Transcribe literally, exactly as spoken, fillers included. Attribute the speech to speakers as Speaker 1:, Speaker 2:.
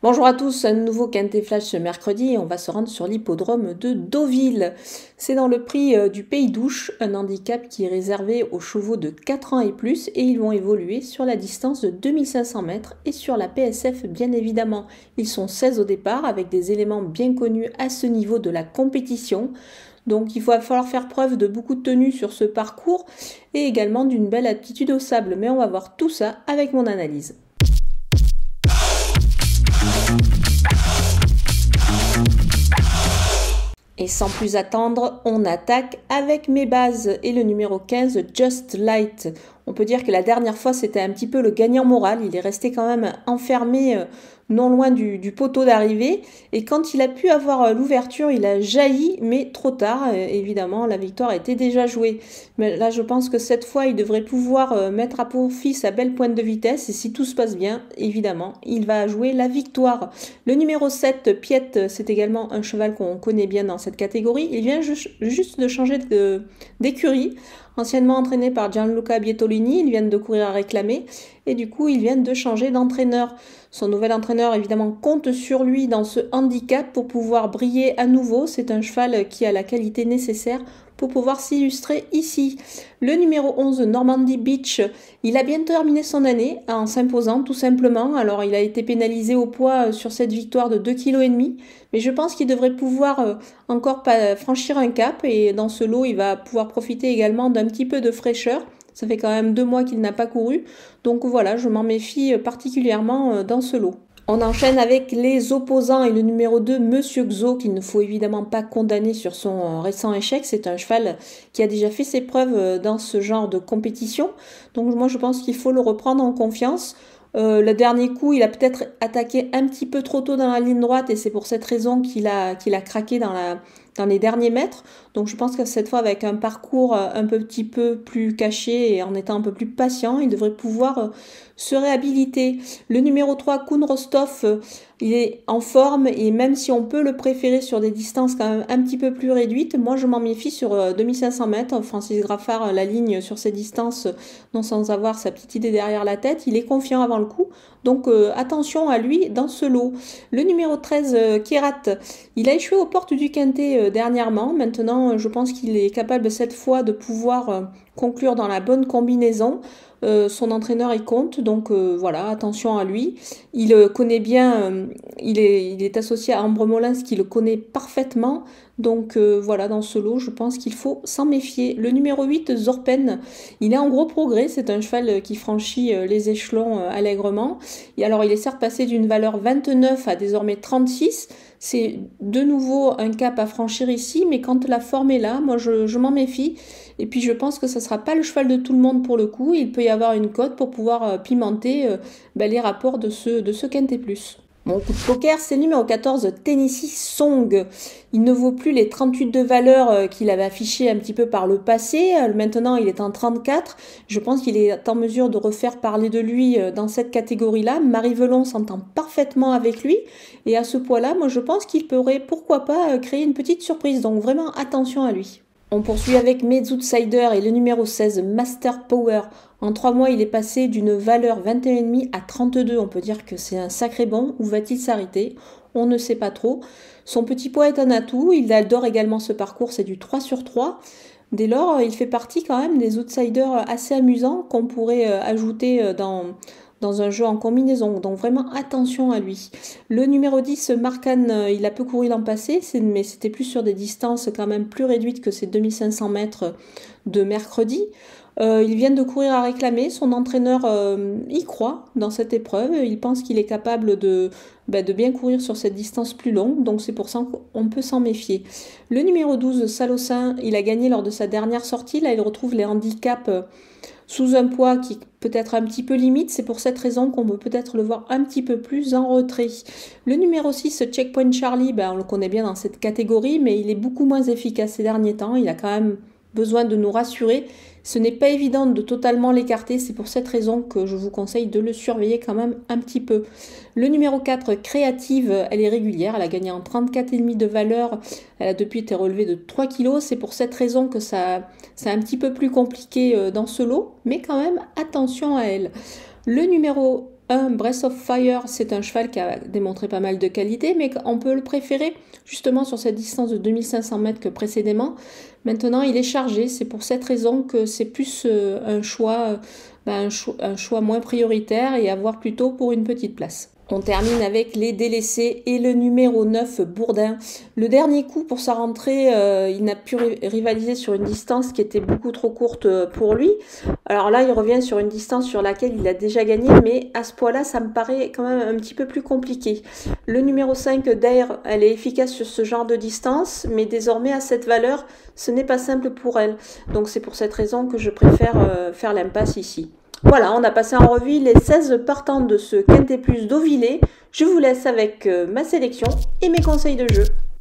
Speaker 1: Bonjour à tous, un nouveau Quintet Flash ce mercredi et on va se rendre sur l'hippodrome de Deauville. C'est dans le prix du Pays d'Ouche, un handicap qui est réservé aux chevaux de quatre ans et plus et ils vont évoluer sur la distance de deux mille cinq cents mètres et sur la P S F bien évidemment. Ils sont seize au départ avec des éléments bien connus à ce niveau de la compétition. Donc il va falloir faire preuve de beaucoup de tenue sur ce parcours et également d'une belle aptitude au sable. Mais on va voir tout ça avec mon analyse. Et sans plus attendre, on attaque avec mes bases et le numéro quinze, Just Light. On peut dire que la dernière fois, c'était un petit peu le gagnant moral. Il est resté quand même enfermé non loin du, du poteau d'arrivée. Et quand il a pu avoir l'ouverture, il a jailli, mais trop tard. Évidemment, la victoire était déjà jouée. Mais là, je pense que cette fois, il devrait pouvoir mettre à profit sa belle pointe de vitesse. Et si tout se passe bien, évidemment, il va jouer la victoire. Le numéro sept, Piet, c'est également un cheval qu'on connaît bien dans cette catégorie. Il vient ju- juste de changer de, d'écurie. Anciennement entraîné par Gianluca Bietolini, ils viennent de courir à réclamer et du coup ils viennent de changer d'entraîneur. Son nouvel entraîneur évidemment compte sur lui dans ce handicap pour pouvoir briller à nouveau. C'est un cheval qui a la qualité nécessaire pour pouvoir s'illustrer ici. Le numéro onze, Normandy Beach, il a bien terminé son année en s'imposant tout simplement. Alors il a été pénalisé au poids sur cette victoire de deux virgule cinq kilos, mais je pense qu'il devrait pouvoir encore franchir un cap et dans ce lot il va pouvoir profiter également d'un petit peu de fraîcheur. Ça fait quand même deux mois qu'il n'a pas couru, donc voilà, je m'en méfie particulièrement dans ce lot. On enchaîne avec les opposants et le numéro deux, Monsieur Xo, qu'il ne faut évidemment pas condamner sur son récent échec. C'est un cheval qui a déjà fait ses preuves dans ce genre de compétition. Donc moi, je pense qu'il faut le reprendre en confiance. Euh, le dernier coup, il a peut-être attaqué un petit peu trop tôt dans la ligne droite et c'est pour cette raison qu'il a, qu'il a craqué dans, la, dans les derniers mètres. Donc je pense que cette fois, avec un parcours un petit peu plus caché et en étant un peu plus patient, il devrait pouvoir se réhabiliter. Le numéro trois, Kuhn Rostov, il est en forme et même si on peut le préférer sur des distances quand même un petit peu plus réduites, moi je m'en méfie sur deux mille cinq cents mètres. Francis Graffard la ligne sur ces distances non sans avoir sa petite idée derrière la tête. Il est confiant avant le coup, donc euh, attention à lui dans ce lot. Le numéro treize, euh, Kierat, il a échoué aux portes du Quintet euh, dernièrement. Maintenant, je pense qu'il est capable cette fois de pouvoir euh, conclure dans la bonne combinaison. Euh, son entraîneur y compte, donc euh, voilà, attention à lui. Il euh, connaît bien, euh, il, est, il est associé à Ambre Molins qui le connaît parfaitement, donc euh, voilà, dans ce lot, je pense qu'il faut s'en méfier. Le numéro huit, Zorpen, il est en gros progrès, c'est un cheval qui franchit euh, les échelons euh, allègrement. Et alors, il est certes passé d'une valeur vingt-neuf à désormais trente-six, c'est de nouveau un cap à franchir ici, mais quand la forme est là, moi je, je m'en méfie. Et puis je pense que ça ne sera pas le cheval de tout le monde pour le coup. Il peut y avoir une cote pour pouvoir euh, pimenter euh, ben, les rapports de ce, de ce Quintet Plus. Mon coup de poker, c'est le numéro quatorze, Tennessee Song. Il ne vaut plus les trente-huit de valeur qu'il avait affiché un petit peu par le passé. Maintenant, il est en trente-quatre. Je pense qu'il est en mesure de refaire parler de lui dans cette catégorie-là. Marie Velon s'entend parfaitement avec lui. Et à ce poids-là, moi, je pense qu'il pourrait, pourquoi pas, créer une petite surprise. Donc, vraiment, attention à lui. On poursuit avec mes outsiders et le numéro seize, Master Power. En trois mois, il est passé d'une valeur vingt et un virgule cinq à trente-deux. On peut dire que c'est un sacré bond. Où va-t-il s'arrêter? On ne sait pas trop. Son petit poids est un atout. Il adore également ce parcours. C'est du trois sur trois. Dès lors, il fait partie quand même des outsiders assez amusants qu'on pourrait ajouter dans... dans un jeu en combinaison, donc vraiment attention à lui. Le numéro dix, Marcan, il a peu couru l'an passé, mais c'était plus sur des distances quand même plus réduites que ces deux mille cinq cents mètres de mercredi. Euh, il vient de courir à réclamer, son entraîneur euh, y croit dans cette épreuve, il pense qu'il est capable de, bah, de bien courir sur cette distance plus longue, donc c'est pour ça qu'on peut s'en méfier. Le numéro douze, Salossin, il a gagné lors de sa dernière sortie, là il retrouve les handicaps sous un poids qui peut être un petit peu limite, c'est pour cette raison qu'on peut peut-être le voir un petit peu plus en retrait. Le numéro six, Checkpoint Charlie, ben on le connaît bien dans cette catégorie, mais il est beaucoup moins efficace ces derniers temps, il a quand même besoin de nous rassurer. Ce n'est pas évident de totalement l'écarter, c'est pour cette raison que je vous conseille de le surveiller quand même un petit peu. Le numéro quatre, Créative, elle est régulière, elle a gagné en trente-quatre virgule cinq de valeur, elle a depuis été relevée de trois kilos, c'est pour cette raison que ça, c'est un petit peu plus compliqué dans ce lot, mais quand même attention à elle. Le numéro un Breath of Fire, c'est un cheval qui a démontré pas mal de qualité, mais on peut le préférer justement sur cette distance de deux mille cinq cents mètres que précédemment. Maintenant, il est chargé, c'est pour cette raison que c'est plus euh, un choix, euh, ben, un, cho un choix moins prioritaire et à voir plutôt pour une petite place. On termine avec les délaissés et le numéro neuf, Bourdin. Le dernier coup pour sa rentrée, euh, il n'a pu rivaliser sur une distance qui était beaucoup trop courte pour lui. Alors là, il revient sur une distance sur laquelle il a déjà gagné, mais à ce poids-là, ça me paraît quand même un petit peu plus compliqué. Le numéro cinq, Dare, elle est efficace sur ce genre de distance, mais désormais à cette valeur, ce n'est pas simple pour elle. Donc c'est pour cette raison que je préfère euh, faire l'impasse ici. Voilà, on a passé en revue les seize partants de ce Quintet Plus d'Auvillers. Je vous laisse avec ma sélection et mes conseils de jeu.